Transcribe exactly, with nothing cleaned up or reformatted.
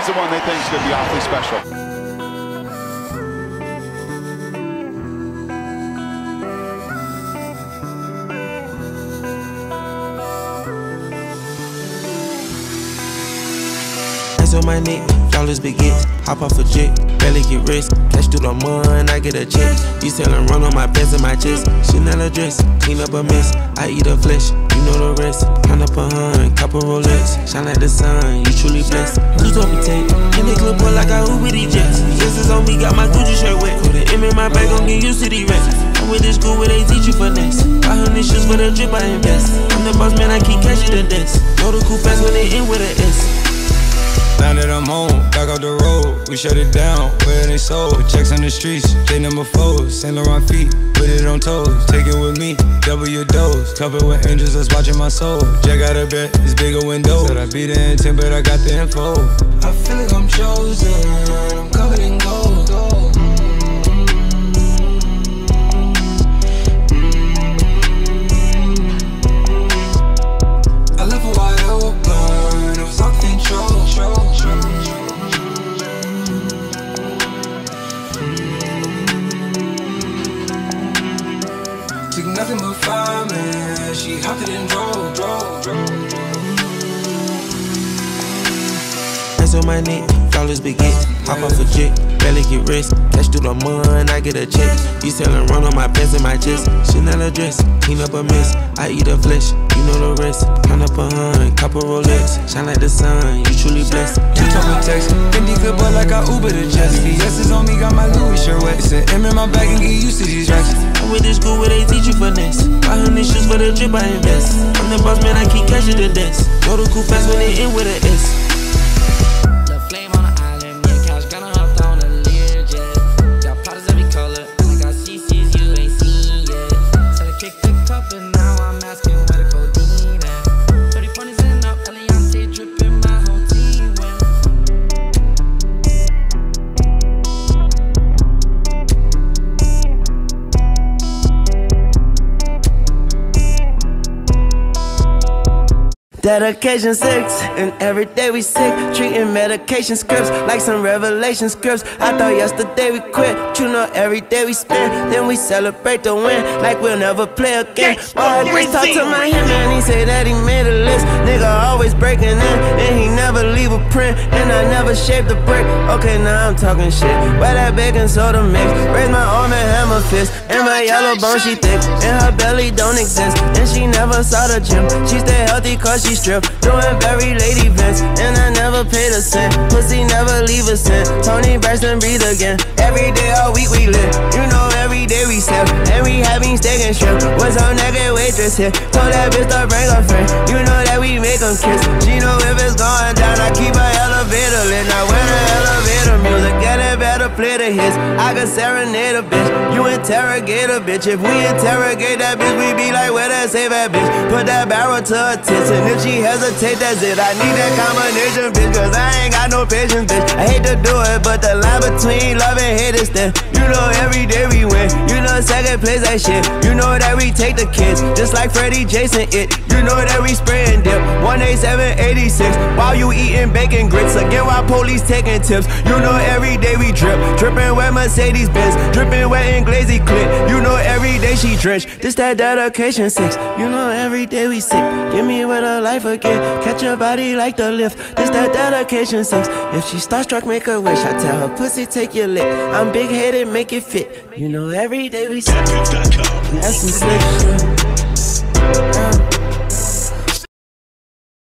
He's the one they think is going to be awfully special. On my neck, dollars begets, hop off a jet, barely get rest, cash through the mud, I get a check. You sellin' run on my pants and my chest, Chanel a dress, clean up a mess, I eat her flesh, you know the rest. Count up a hun, couple Rolex, shine like the sun, you truly blessed. Who's up take, and they clip boy like I Uber these jets. Yes, it's on me, got my Gucci shirt wet, put an M in my bag, gon' get used to these racks. I'm with this school where they teach you finesse, five hundred shoes for the drip I invest. I'm the boss man, I keep cashing the desk, know the cool fast when they in with a S. Now that I'm home, back off the road, we shut it down, where they sold. Checks on the streets, J number four, Saint Laurent feet, put it on toes. Take it with me, double your dose. Covered with angels that's watching my soul. Jack got a bet, it's bigger window. Said I be the intent, but I got the info. I feel like I'm chosen, I'm covered in gold. I left a wide open, it was all control. Took nothing but fire, man. She hopped it and drove, drove, drove. Hands on my neck, dollars begets, hop off a jet, barely get rest, cash through the mud, I get a check. You sellin' run on my pants and my chest, Chanel a dress, clean up a mess, I eat her flesh, you know the rest. Count up a hun, couple Rolex, shine like the sun, you truly blessed. You told me text, Fendi good boy like I Uber the jets. V S is on me, got my Louis shirt wet. It's an M in my bag and get used to these racks. I'm with this school where they teach you finesse, five hundred shoes for the drip I invest. I'm the boss man, I keep cashing the desk, know the cool fast when they in with a S. Dedication six, and every day we sick, treating medication scripts like some revelation scripts. I thought yesterday we quit, but you know every day we spend, then we celebrate the win like we'll never play again. I just talked to my hitman, he say that he made a list. Nigga always breaking in, and he never leave a print, and I never shaved a brick. Okay, now I'm talking shit. Where that baking soda mix? Raise my arm and hammer fist, and my yellow bone she thick, and her belly don't exist, and she never saw the gym. She stay healthy cause she strip, doing very lady events, and I never paid a cent. Pussy never leave a cent. Tony Braxton breathe again. Every day all week we live, you know every day we sip, and we having steak and shrimp. Was her naked waitress here, told that bitch to bring a friend. You know that we make them kiss. She know if it's going down, I keep her elevator lit. Now when the elevator music, get it better play the hits. I can serenade a bitch, you interrogate a bitch. If we interrogate that bitch, we be like, where that save that bitch? Put that barrel to her tits, and if she hesitate, that's it. I need that combination, bitch, cause I ain't got no patience, bitch. I hate to do it, but the line between love and hate is thin. You know every day we win, you know second place that shit. You know that we take the kids, just like Freddie, Jason, it. You know that we spray and dip, one eighty-seven eighty-six, while you eating bacon grits. Again, while police taking tips. You know every day we drip, dripping wet Mercedes Benz, dripping wet in glazy clip. You know every day she drenched, this that dedication six. You know every day we sick, give me with her life again. Catch her body like the lift, this that dedication six. If she starstruck, make a wish, I tell her pussy take your lick. I'm big headed, make it fit. You know every day we sick, that's some slick shit.